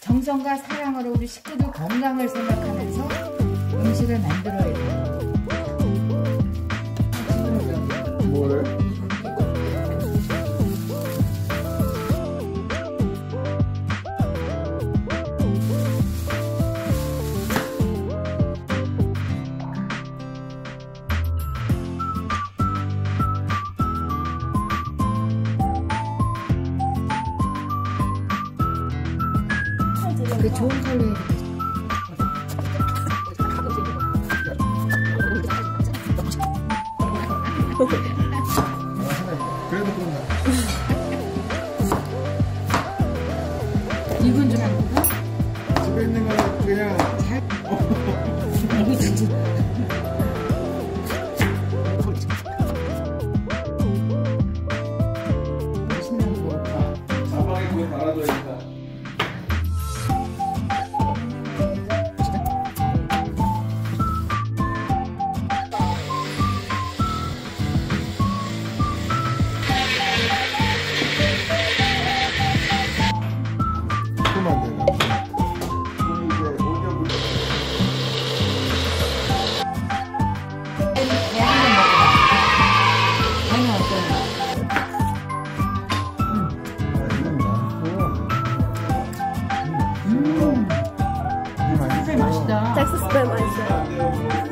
정성과 사랑으로 우리 식구들 건강을 생각하면서 음식을 만들어야 돼요. 뭐를? 그 좋은 걸로 해야 돼. 그래도 그런가? 이건 좀 안 돼? 집에 있는 거 그냥 잘. 이거 진짜. 맛있는 거. 사방에 거기 달아줘야겠다. 맛있다. 텍사스 스프레 맛있어요.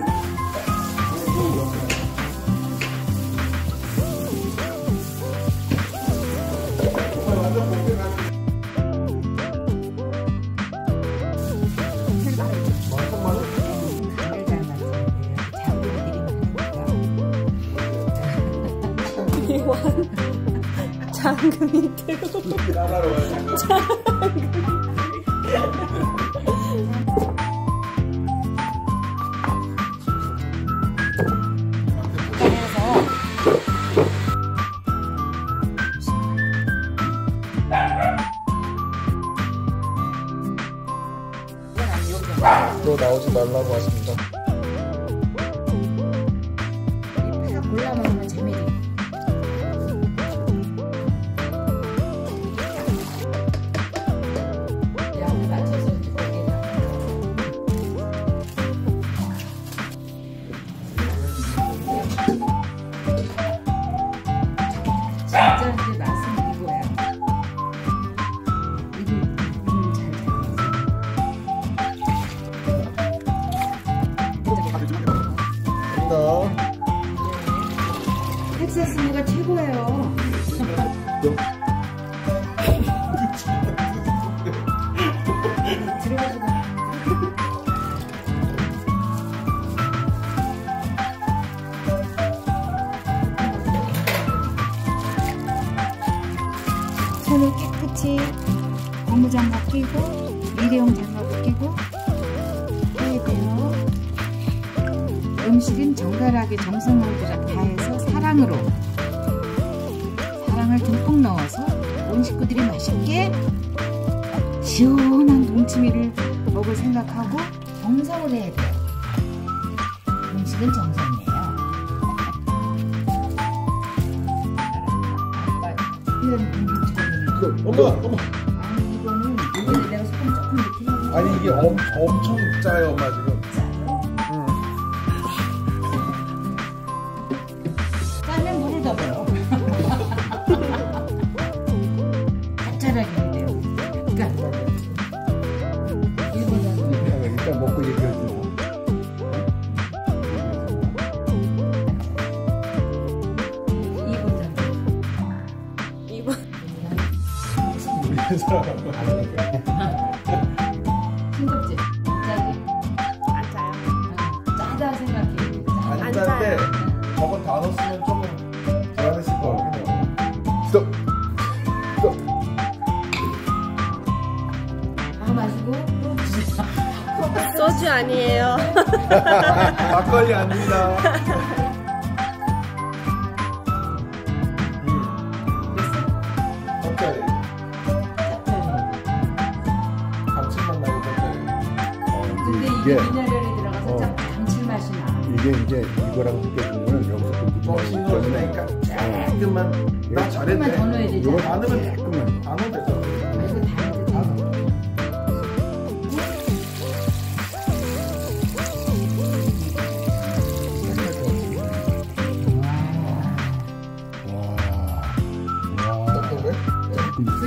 장금이 들고 또 나오지 말라고 하십니다. 이 파 골라 먹으면 재미있어. 양을 맞춰서 거기에다. 진짜 이제 맛은 이거야. 이걸 잘 텍사스니가 최고예요. 들어가지도 않아. 손을 깨끗이 고무장갑 끼고 일회용 장갑 끼고 해야 돼요. 음식은 정갈하게 정성을 다해서 사랑으로 사랑을 듬뿍 넣어서 온 식구들이 맛있게 시원한 동치미를 먹을 생각하고 정성을 해야 돼요. 음식은 정성이에요. 엄마! 아니 이거는 내가 소금 조금 넣긴 하는데 아니 이게 엄청 짜요 엄마 지금. 짜면 물을 더 넣어요. 짭짤하게 해야 돼요. 약간 일단 먹고 얘기해주세요. 우리 사람 싱겁지? 짜지? 안 짜요. 짜다 생각해. 안 짠데 저건 다 넣었으면 조금 불안했을 것 같긴 해요. 스톱! 스톱! 다 마시고 또 드세요. 소주 아니에요. 막걸리 아닙니다. 짭짜리. 감칠맛 나고 짭짜리. 근데 이게 미네랄이 들어가서 좀 감칠맛이 나. 이게 이제 이거랑 느껴지면 여기서 또 무슨 맛이 그러니까 조금만 나 조금만 더 넣어야 잘했네. 되지. 이거 안 넣으면 조금만. 안 넣으면 되죠. 이거 다 넣어야 돼.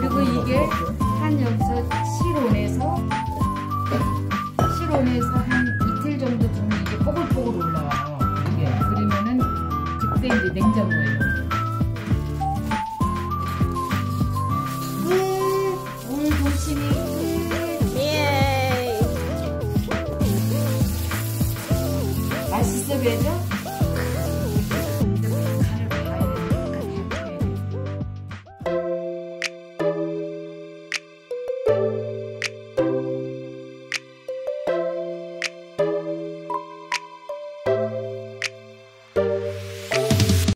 그리고 이게 한 여기서 실온에서 한 이틀 정도 두면 이게 뽀글뽀글 올라와요. 이게 그러면은 그때 이제 냉장고에 물 조심히 예. 맛있어 배죠?